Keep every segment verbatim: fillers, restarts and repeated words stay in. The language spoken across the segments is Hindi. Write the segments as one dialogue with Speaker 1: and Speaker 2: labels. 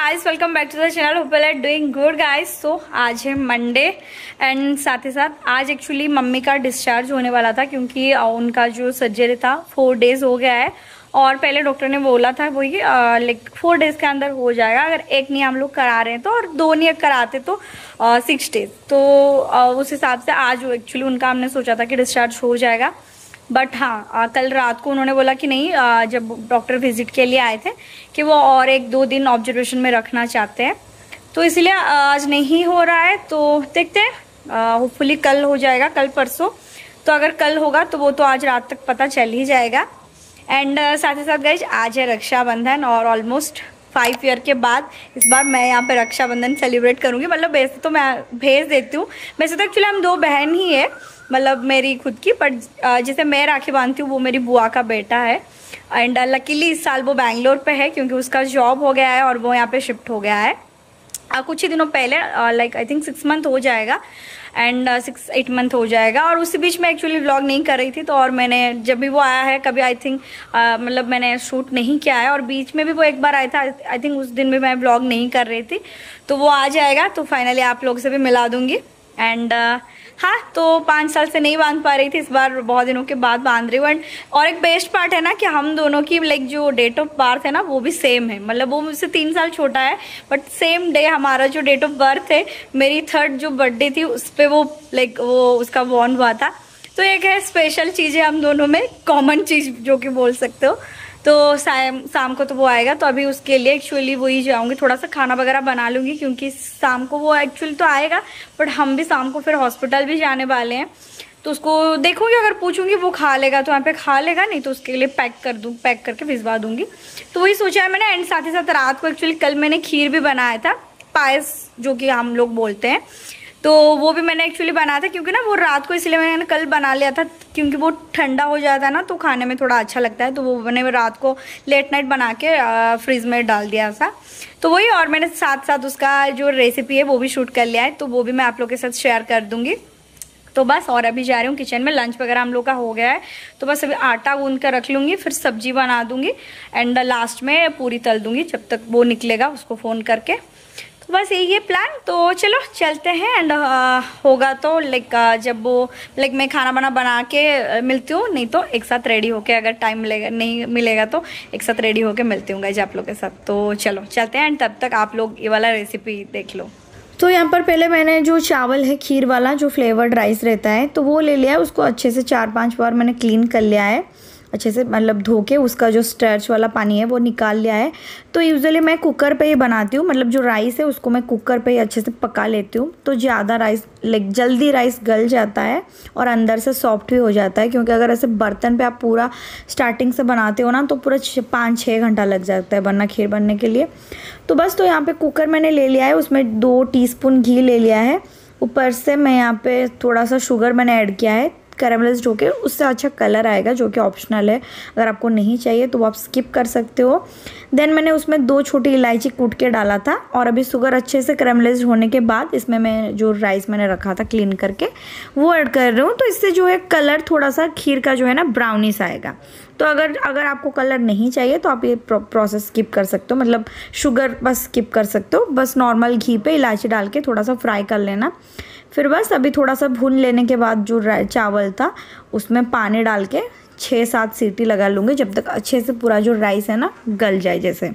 Speaker 1: Guys, welcome back to the channel. Hope you are doing good guys. So आज है मंडे एंड साथ ही साथ आज एक्चुअली मम्मी का डिस्चार्ज होने वाला था, क्योंकि उनका जो सर्जरी था फोर डेज हो गया है और पहले डॉक्टर ने बोला था वही लाइक फोर डेज के अंदर हो जाएगा। अगर एक नहीं हम लोग करा रहे हैं तो, और दो नहीं कराते तो सिक्स डेज। तो आ, उस हिसाब से आज एक्चुअली उनका हमने सोचा था कि डिस्चार्ज हो जाएगा, बट हाँ आ, कल रात को उन्होंने बोला कि नहीं, आ, जब डॉक्टर विजिट के लिए आए थे कि वो और एक दो दिन ऑब्जर्वेशन में रखना चाहते हैं, तो इसलिए आज नहीं हो रहा है। तो देखते हैं, होपफुली कल हो जाएगा, कल परसों। तो अगर कल होगा तो वो तो आज रात तक पता चल ही जाएगा। एंड uh, साथ ही साथ गाइज आज है रक्षाबंधन और ऑलमोस्ट फाइव ईयर के बाद इस बार मैं यहाँ पे रक्षाबंधन सेलिब्रेट करूँगी। मतलब वैसे तो मैं भेज देती हूँ, वैसे तो एक्चुअली हम दो बहन ही है, मतलब मेरी खुद की, बट जैसे मैं राखी बांधती हूँ वो मेरी बुआ का बेटा है। एंड लकीली इस साल वो बैंगलोर पे है क्योंकि उसका जॉब हो गया है और वो यहाँ पे शिफ्ट हो गया है आ, कुछ ही दिनों पहले, like I think six month हो जाएगा एंड सिक्स एट मंथ हो जाएगा। और उसी बीच में एक्चुअली व्लॉग नहीं कर रही थी, तो और मैंने जब भी वो आया है कभी आई थिंक मतलब मैंने शूट नहीं किया है, और बीच में भी वो एक बार आया था, आई थिंक उस दिन भी मैं व्लॉग नहीं कर रही थी। तो वो आ जाएगा तो फाइनली आप लोग से भी मिला दूंगी। एंड uh, हाँ, तो पाँच साल से नहीं बांध पा रही थी, इस बार बहुत दिनों के बाद बांध रही हूँ। एंड और एक बेस्ट पार्ट है ना कि हम दोनों की लाइक जो डेट ऑफ बर्थ है ना वो भी सेम है। मतलब वो मुझसे तीन साल छोटा है बट सेम डे हमारा जो डेट ऑफ बर्थ है, मेरी थर्ड जो बर्थडे थी उस पर वो लाइक वो उसका बॉर्न हुआ था। तो एक है स्पेशल चीज़ है हम दोनों में, कॉमन चीज़ जो कि बोल सकते हो। तो शाम शाम को तो वो आएगा, तो अभी उसके लिए एक्चुअली वही जाऊंगी, थोड़ा सा खाना वगैरह बना लूँगी क्योंकि शाम को वो एक्चुअली तो आएगा बट हम भी शाम को फिर हॉस्पिटल भी जाने वाले हैं। तो उसको देखूंगी, अगर पूछूंगी वो खा लेगा तो यहाँ पे खा लेगा, नहीं तो उसके लिए पैक कर दूँ, पैक करके भिजवा दूंगी। तो वही सोचा है मैंने। एंड साथ ही साथ रात को एक्चुअली कल मैंने खीर भी बनाया था, पायस जो कि हम लोग बोलते हैं, तो वो भी मैंने एक्चुअली बनाया था क्योंकि ना वो रात को इसलिए मैंने कल बना लिया था क्योंकि वो ठंडा हो जाता है ना तो खाने में थोड़ा अच्छा लगता है। तो वो मैंने रात को लेट नाइट बना के फ्रिज में डाल दिया था। तो वही, और मैंने साथ साथ उसका जो रेसिपी है वो भी शूट कर लिया है, तो वो भी मैं आप लोग के साथ शेयर कर दूंगी। तो बस, और अभी जा रही हूँ किचन में, लंच वगैरह हम लोग का हो गया है, तो बस अभी आटा गूंद कर रख लूँगी, फिर सब्जी बना दूंगी एंड लास्ट में पूरी तल दूंगी जब तक वो निकलेगा उसको फ़ोन करके। तो बस यही है प्लान। तो चलो चलते हैं एंड होगा तो लाइक जब वो लाइक मैं खाना बना बना के मिलती हूँ, नहीं तो एक साथ रेडी होके, अगर टाइम मिलेगा नहीं मिलेगा तो एक साथ रेडी होके मिलती हूँ गाइस आप लोग के साथ। तो चलो चलते हैं एंड तब तक आप लोग ये वाला रेसिपी देख लो।
Speaker 2: तो यहाँ पर पहले मैंने जो चावल है खीर वाला जो फ्लेवर्ड राइस रहता है तो वो ले लिया है, उसको अच्छे से चार पांच बार मैंने क्लीन कर लिया है अच्छे से, मतलब धो के उसका जो स्टार्च वाला पानी है वो निकाल लिया है। तो यूजुअली मैं कुकर पे ही बनाती हूँ, मतलब जो राइस है उसको मैं कुकर पे ही अच्छे से पका लेती हूँ, तो ज़्यादा राइस लाइक जल्दी राइस गल जाता है और अंदर से सॉफ्ट भी हो जाता है। क्योंकि अगर ऐसे बर्तन पे आप पूरा स्टार्टिंग से बनाते हो ना तो पूरा पाँच छः घंटा लग जाता है बनना खीर बनने के लिए। तो बस, तो यहाँ पर कुकर मैंने ले लिया है, उसमें दो टी स्पून घी ले लिया है, ऊपर से मैं यहाँ पर थोड़ा सा शुगर मैंने ऐड किया है कैरामलाइज्ड होके, उससे अच्छा कलर आएगा जो कि ऑप्शनल है, अगर आपको नहीं चाहिए तो आप स्किप कर सकते हो। देन मैंने उसमें दो छोटी इलायची कूट के डाला था, और अभी शुगर अच्छे से कैरामलाइज्ड होने के बाद इसमें मैं जो राइस मैंने रखा था क्लीन करके वो ऐड कर रही हूँ। तो इससे जो है कलर थोड़ा सा खीर का जो है ना ब्राउनिश आएगा। तो अगर अगर आपको कलर नहीं चाहिए तो आप ये प्रोसेस स्किप कर सकते हो, मतलब शुगर बस स्किप कर सकते हो। बस नॉर्मल घी पे इलायची डाल के थोड़ा सा फ्राई कर लेना। फिर बस अभी थोड़ा सा भून लेने के बाद जो चावल था उसमें पानी डाल के छः सात सीटी लगा लूँगी जब तक अच्छे से पूरा जो राइस है ना गल जाए जैसे।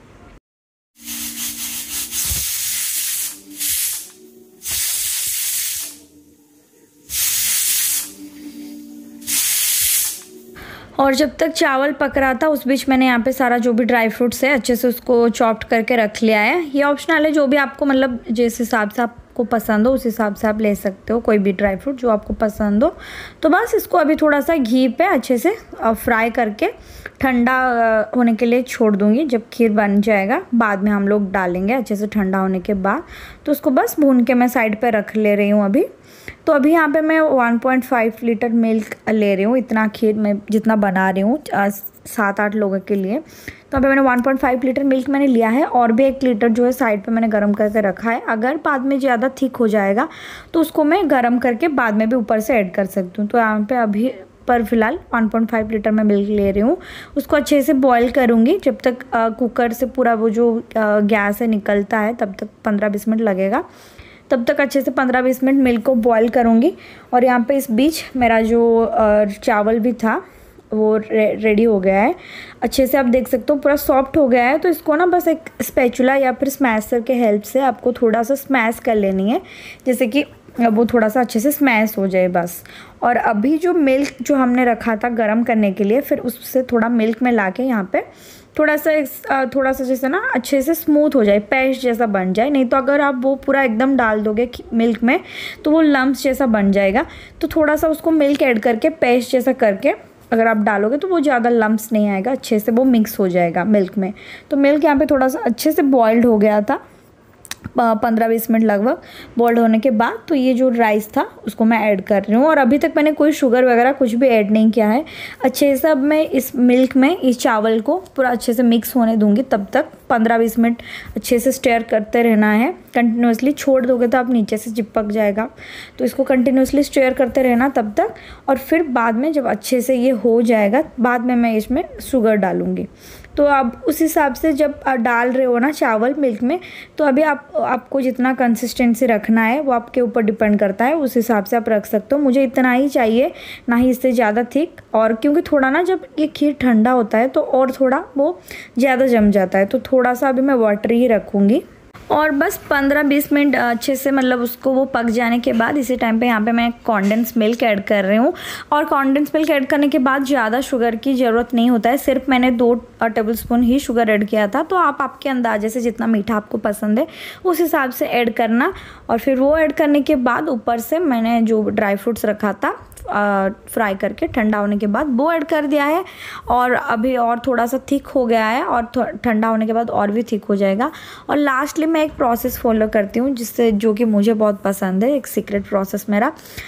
Speaker 2: और जब तक चावल पक रहा था उस बीच मैंने यहाँ पे सारा जो भी ड्राई फ्रूट्स है अच्छे से उसको चॉप्ड करके रख लिया है। ये ऑप्शनल है, जो भी आपको मतलब जिस हिसाब से आपको पसंद हो उस हिसाब से आप ले सकते हो कोई भी ड्राई फ्रूट जो आपको पसंद हो। तो बस इसको अभी थोड़ा सा घी पे अच्छे से फ्राई करके ठंडा होने के लिए छोड़ दूँगी। जब खीर बन जाएगा बाद में हम लोग डालेंगे अच्छे से ठंडा होने के बाद। तो उसको बस भून के मैं साइड पे रख ले रही हूँ अभी। तो अभी यहाँ पे मैं one point five litre milk ले रही हूँ, इतना खीर मैं जितना बना रही हूँ सात आठ लोगों के लिए। तो अभी मैंने one point five litre milk मैंने लिया है, और भी एक लीटर जो है साइड पे मैंने गर्म करके रखा है। अगर बाद में ज़्यादा थिक हो जाएगा तो उसको मैं गर्म करके बाद में भी ऊपर से ऐड कर सकती हूँ। तो यहाँ पे अभी पर फिलहाल वन पॉइंट फाइव लीटर मैं मिल्क ले रही हूँ। उसको अच्छे से बॉईल करूँगी जब तक आ, कुकर से पूरा वो जो आ, गैस है निकलता है, तब तक पंद्रह बीस मिनट लगेगा। तब तक अच्छे से पंद्रह बीस मिनट मिल्क को बॉईल करूँगी। और यहाँ पे इस बीच मेरा जो आ, चावल भी था वो रे, रेडी हो गया है। अच्छे से आप देख सकते हो पूरा सॉफ्ट हो गया है। तो इसको ना बस एक स्पैचुला या फिर स्मैशर के हेल्प से आपको थोड़ा सा स्मैश कर लेनी है, जैसे कि वो थोड़ा सा अच्छे से स्मैश हो जाए बस। और अभी जो मिल्क जो हमने रखा था गर्म करने के लिए, फिर उससे थोड़ा मिल्क में ला के यहाँ पे थोड़ा सा थोड़ा सा जैसे ना अच्छे से स्मूथ हो जाए, पेस्ट जैसा बन जाए। नहीं तो अगर आप वो पूरा एकदम डाल दोगे मिल्क में तो वो लम्स जैसा बन जाएगा। तो थोड़ा सा उसको मिल्क ऐड करके पेस्ट जैसा करके अगर आप डालोगे तो वो ज़्यादा लम्स नहीं आएगा, अच्छे से वो मिक्स हो जाएगा मिल्क में। तो मिल्क यहाँ पे थोड़ा सा अच्छे से बॉइल्ड हो गया था, पंद्रह बीस मिनट लगभग बॉइल्ड होने के बाद। तो ये जो राइस था उसको मैं ऐड कर रही हूँ। और अभी तक मैंने कोई शुगर वगैरह कुछ भी ऐड नहीं किया है। अच्छे से अब मैं इस मिल्क में इस चावल को पूरा अच्छे से मिक्स होने दूंगी। तब तक पंद्रह बीस मिनट अच्छे से स्टेयर करते रहना है कंटिन्यूसली। छोड़ दोगे तो आप नीचे से चिपक जाएगा, तो इसको कंटिन्यूसली स्टेयर करते रहना तब तक। और फिर बाद में जब अच्छे से ये हो जाएगा, बाद में मैं इसमें शुगर डालूँगी। तो आप उस हिसाब से जब डाल रहे हो ना चावल मिल्क में, तो अभी आप आपको जितना कंसिस्टेंसी रखना है वो आपके ऊपर डिपेंड करता है, उस हिसाब से आप रख सकते हो। मुझे इतना ही चाहिए, ना ही इससे ज़्यादा थिक। और क्योंकि थोड़ा ना जब ये खीर ठंडा होता है तो और थोड़ा वो ज़्यादा जम जाता है, तो थोड़ा सा अभी मैं वाटर ही रखूँगी। और बस पंद्रह बीस मिनट अच्छे से मतलब उसको वो पक जाने के बाद इसी टाइम पे यहाँ पे मैं कॉन्डेंस मिल्क ऐड कर रही हूँ। और कॉन्डेंस मिल्क ऐड करने के बाद ज़्यादा शुगर की ज़रूरत नहीं होता है, सिर्फ मैंने दो टेबल स्पून ही शुगर ऐड किया था। तो आप आपके अंदाजे से जितना मीठा आपको पसंद है उस हिसाब से ऐड करना। और फिर वो ऐड करने के बाद ऊपर से मैंने जो ड्राई फ्रूट्स रखा था फ्राई करके ठंडा होने के बाद वो ऐड कर दिया है। और अभी और थोड़ा सा थिक हो गया है और ठंडा होने के बाद और भी थिक हो जाएगा। और लास्टली मैं एक प्रोसेस फॉलो करती हूँ जिससे जो कि मुझे बहुत पसंद है, एक सीक्रेट प्रोसेस मेरा।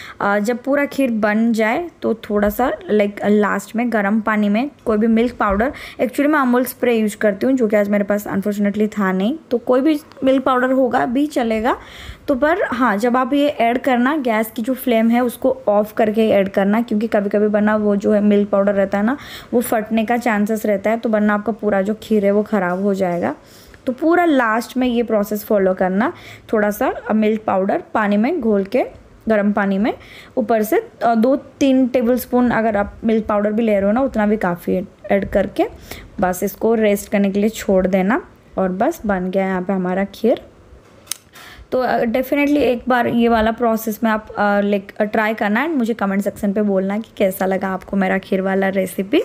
Speaker 2: जब पूरा खीर बन जाए तो थोड़ा सा लाइक लास्ट में गर्म पानी में कोई भी मिल्क पाउडर, एक्चुअली मैं अमूल स्प्रे यूज करती हूँ जो कि आज मेरे पास अनफॉर्चुनेटली था नहीं, तो कोई भी मिल्क पाउडर होगा भी चलेगा। तो पर हाँ, जब आप ये ऐड करना गैस की जो फ्लेम है उसको ऑफ करके ऐड करना, क्योंकि कभी कभी वरना वो जो है मिल्क पाउडर रहता है ना वो फटने का चांसेस रहता है, तो वरना आपका पूरा जो खीर है वो ख़राब हो जाएगा। तो पूरा लास्ट में ये प्रोसेस फॉलो करना। थोड़ा सा मिल्क पाउडर पानी में घोल के गर्म पानी में ऊपर से दो तीन टेबल स्पून अगर आप मिल्क पाउडर भी ले रहे हो ना उतना भी काफ़ी है, ऐड करके बस इसको रेस्ट करने के लिए छोड़ देना। और बस बन गया यहाँ पे हमारा खीर। तो डेफिनेटली एक बार ये वाला प्रोसेस में आप लाइक ट्राई करना एंड मुझे कमेंट सेक्शन पे बोलना कि कैसा लगा आपको मेरा खीर वाला रेसिपी।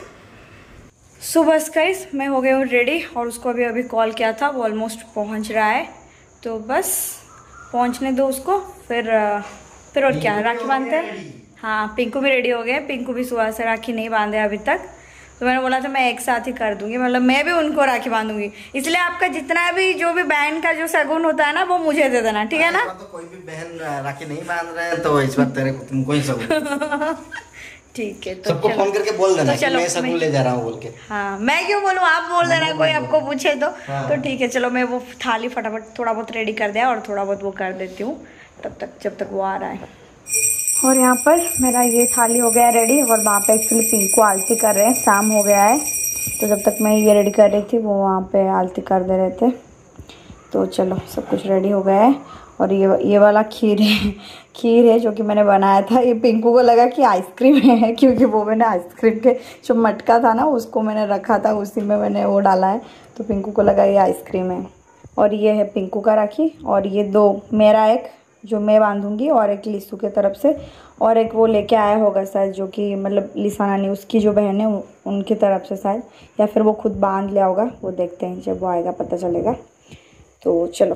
Speaker 2: सो बस गाइस मैं हो गई हूँ रेडी और उसको अभी अभी कॉल किया था, वो ऑलमोस्ट पहुँच रहा है। तो बस पहुँचने दो उसको, फिर फिर और क्या राखी बांधते हैं। हाँ, पिंकू भी रेडी हो गए। पिंकू भी सुबह से राखी नहीं बांधे अभी तक, तो मैंने बोला था मैं एक साथ ही कर दूंगी, मतलब मैं भी उनको राखी बांधूंगी। इसलिए आपका जितना भी जो भी बहन का जो शगुन होता है ना वो मुझे दे देना, ठीक है ना।
Speaker 3: तो कोई भी बहन राखी नहीं बांध रहे हैं तो इस बार तेरे को तुमको ही शगुन
Speaker 2: ठीक है। तो
Speaker 3: सबको फोन करके बोल देना
Speaker 2: तो
Speaker 3: कि मैं शगुन ले जा रहा हूँ बोल के।
Speaker 2: हाँ, मैं क्यों बोलूँ, आप बोल देना, कोई आपको पूछे तो। हाँ। तो ठीक है, चलो मैं वो थाली फटाफट थोड़ा बहुत रेडी कर दिया और थोड़ा बहुत वो कर देती हूँ तब तक जब तक वो आ रहा है। और यहाँ पर मेरा ये थाली हो गया रेडी और वहाँ पे एक्चुअली पिंकू आलती कर रहे हैं, शाम हो गया है। तो जब तक मैं ये रेडी कर रही थी वो वहाँ पे आलती कर दे रहे थे। तो चलो सब कुछ रेडी हो गया है। और ये ये वाला खीर है खीर है जो कि मैंने बनाया था। ये पिंकू को लगा कि आइसक्रीम है, क्योंकि वो मैंने आइसक्रीम के जो मटका था ना उसको मैंने रखा था, उसी में मैंने वो डाला है, तो पिंकू को लगा ये आइसक्रीम है। और ये है पिंकू का राखी, और ये दो मेरा एक जो मैं बांधूंगी और एक लिसू के तरफ से, और एक वो लेके आया होगा शायद जो कि मतलब लिसाना नहीं उसकी जो बहन है उनकी तरफ से शायद, या फिर वो खुद बांध लिया होगा, वो देखते हैं जब वो आएगा पता चलेगा। तो चलो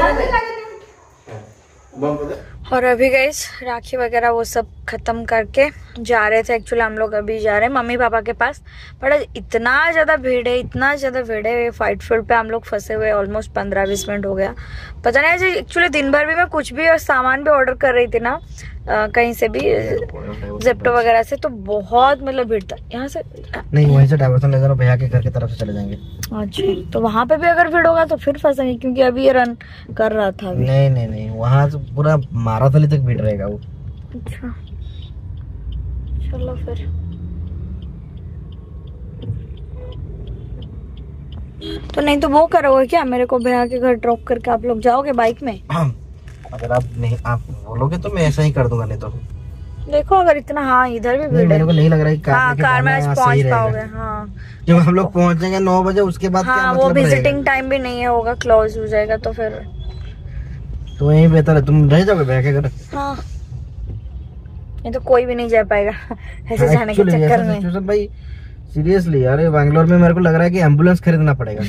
Speaker 1: और अभी गाइस राखी वगैरह वो सब खत्म करके जा रहे थे। एक्चुअली हम लोग अभी जा रहे हैं मम्मी पापा के पास, बट इतना ज़्यादा भीड़ है, इतना ज़्यादा भीड़ है। फाइट फील्ड पे हम लोग फंसे हुए ऑलमोस्ट पंद्रह बीस मिनट हो गया। पता नहीं ऐसे एक्चुअली दिन भर भी मैं कुछ भी और सामान भी ऑर्डर कर रही थी ना आ, कहीं से भी जेप्टो वगैरह से, तो बहुत मतलब भीड़ था। यहाँ से
Speaker 3: नहीं, वहीं से डाइवर्सन ले जाना, भैया के घर की तरफ से चले जाएंगे।
Speaker 1: अच्छा, तो वहाँ पे भी अगर भीड़ होगा तो फिर फंसेंगे, क्योंकि अभी ये रन कर रहा था अभी।
Speaker 3: नहीं नहीं नहीं, वहाँ से पूरा माराथली तक भीड़ रहेगा वो।
Speaker 1: अच्छा चलो फिर। तो नहीं तो वो करोगे क्या, मेरे को भैया के घर ड्रॉप करके आप लोग जाओगे बाइक में?
Speaker 3: अगर आप नहीं आप बोलोगे तो मैं ऐसा ही कर दूंगा, नहीं तो
Speaker 1: देखो अगर इतना, हाँ इधर भी भीड़ है।
Speaker 3: मेरे को नहीं लग रहा है कार,
Speaker 1: हाँ, कार में आज पहुंच पाओगे। हाँ
Speaker 3: जब हम लोग पहुंचेंगे नौ बजे, उसके बाद
Speaker 1: हाँ,
Speaker 3: क्या
Speaker 1: वो
Speaker 3: मतलब
Speaker 1: विजिटिंग टाइम भी नहीं है, होगा क्लोज हो जाएगा, तो फिर
Speaker 3: तो यही बेहतर है। तुम रह जाओगे भैया के घर?
Speaker 1: हाँ, नहीं तो कोई भी नहीं जा पाएगा ऐसे जाने के चक्कर में।
Speaker 3: भाई सीरियसली यार, बैंगलोर में मेरे को लग रहा है कि एम्बुलेंस खरीदना पड़ेगा।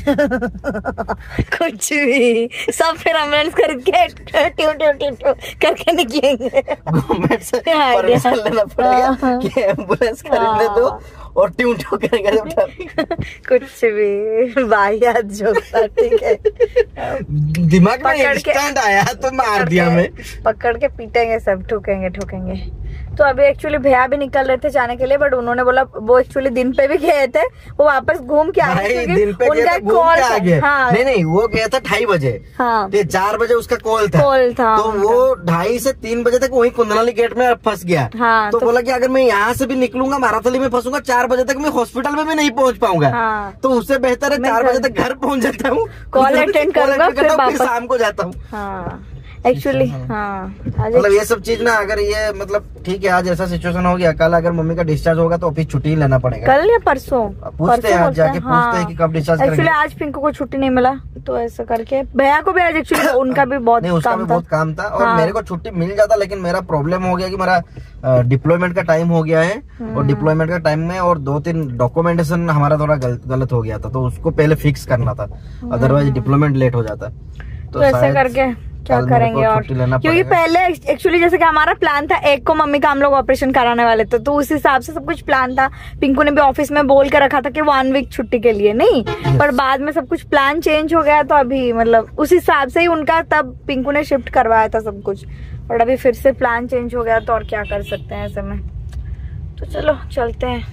Speaker 1: कुछ भी, सब फिर एम्बुलेंस खरीद के ट्यू ट्यू ट्यू ट्यू करके निकलेंगे।
Speaker 3: गवर्नमेंट से परमिशन लेना पड़ेगा कि एम्बुलेंस खरीदने दो और ट्यू ट्यू करेंगे।
Speaker 1: कुछ भी वाहियात जोकता, ठीक है।
Speaker 3: दिमाग में इंस्टेंट आया तो मार दिया मैं।
Speaker 1: पकड़ के पीटेंगे सब, ठोकेंगे ठोकेंगे। तो अभी एक्चुअली भैया भी निकल रहे थे जाने के लिए, बट उन्होंने बोला, वो एक्चुअली दिन पे भी गए थे, वो वापस घूम के आए,
Speaker 3: दिन पे उनका कॉल था। हाँ। नहीं नहीं, वो गया था ढाई बजे। हाँ। तो चार बजे उसका कॉल था कॉल था तो वो ढाई से तीन बजे तक वही कुंदनाली गेट में फंस गया। हाँ, तो, तो बोला कि अगर मैं यहाँ से भी निकलूंगा, माराथली में फंसूंगा, चार बजे तक मैं हॉस्पिटल में भी नहीं पहुँच पाऊंगा। हाँ। तो उससे बेहतर है चार बजे तक घर पहुँच जाता हूँ, कॉल अटेंड करूंगा, फिर शाम को जाता हूँ।
Speaker 1: एक्चुअली हाँ,
Speaker 3: मतलब ये सब चीज ना, अगर ये मतलब ठीक है, आज ऐसा सिचुएशन हो गया, कल अगर मम्मी का डिस्चार्ज होगा तो ऑफिस छुट्टी ही लेना पड़ेगा।
Speaker 1: कल या परसों
Speaker 3: पूछते हैं, आज जाके पूछते हैं कि कब डिस्चार्ज करेंगे।
Speaker 1: एक्चुअली आज पिंकू को छुट्टी नहीं मिला, तो ऐसा करके भैया को भी आज एक्चुअली उनका भी बहुत
Speaker 3: नहीं, उसका भी बहुत काम था। और मेरे को छुट्टी मिल जाता, लेकिन मेरा प्रॉब्लम हो गया कि मेरा डिप्लॉयमेंट का टाइम हो गया है, और डिप्लॉयमेंट का टाइम में और दो तीन डॉक्यूमेंटेशन हमारा थोड़ा गलत हो गया था, तो उसको पहले फिक्स करना था, अदरवाइज डिप्लॉयमेंट लेट हो जाता।
Speaker 1: तो ऐसा करके क्या करेंगे। और क्योंकि पहले एक्चुअली जैसे कि हमारा प्लान था, एक को मम्मी का हम लोग ऑपरेशन कराने वाले थे, तो उस हिसाब से सब कुछ प्लान था। पिंकू ने भी ऑफिस में बोल कर रखा था कि वन वीक छुट्टी के लिए नहीं, पर बाद में सब कुछ प्लान चेंज हो गया, तो अभी मतलब उस हिसाब से ही उनका तब पिंकू ने शिफ्ट करवाया था सब कुछ, और अभी फिर से प्लान चेंज हो गया, तो और क्या कर सकते हैं ऐसे में। तो चलो चलते हैं।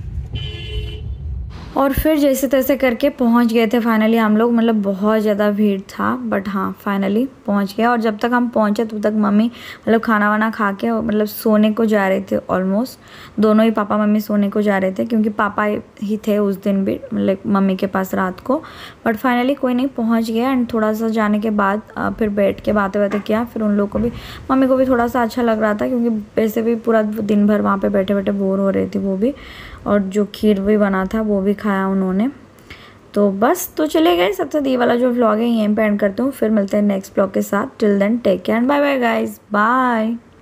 Speaker 2: और फिर जैसे तैसे करके पहुंच गए थे फाइनली हम लोग। मतलब बहुत ज़्यादा भीड़ था, बट हाँ फाइनली पहुंच गए। और जब तक हम पहुंचे तब तक मम्मी मतलब खाना वाना खा के मतलब सोने को जा रहे थे। ऑलमोस्ट दोनों ही पापा मम्मी सोने को जा रहे थे, क्योंकि पापा ही थे उस दिन भी मतलब मम्मी के पास रात को। बट फाइनली कोई नहीं, पहुँच गया। एंड थोड़ा सा जाने के बाद फिर बैठ के बातें बातें किया। फिर उन लोग को भी, मम्मी को भी थोड़ा सा अच्छा लग रहा था, क्योंकि वैसे भी पूरा दिन भर वहाँ पर बैठे बैठे बोर हो रही थी वो भी। और जो खीर भी बना था वो भी खाया उन्होंने। तो बस, तो चले गए। सबसे दी वाला जो व्लॉग है यहीं पे एंड करती हूँ। फिर मिलते हैं नेक्स्ट व्लॉग के साथ। Till then take care and bye bye guys, bye.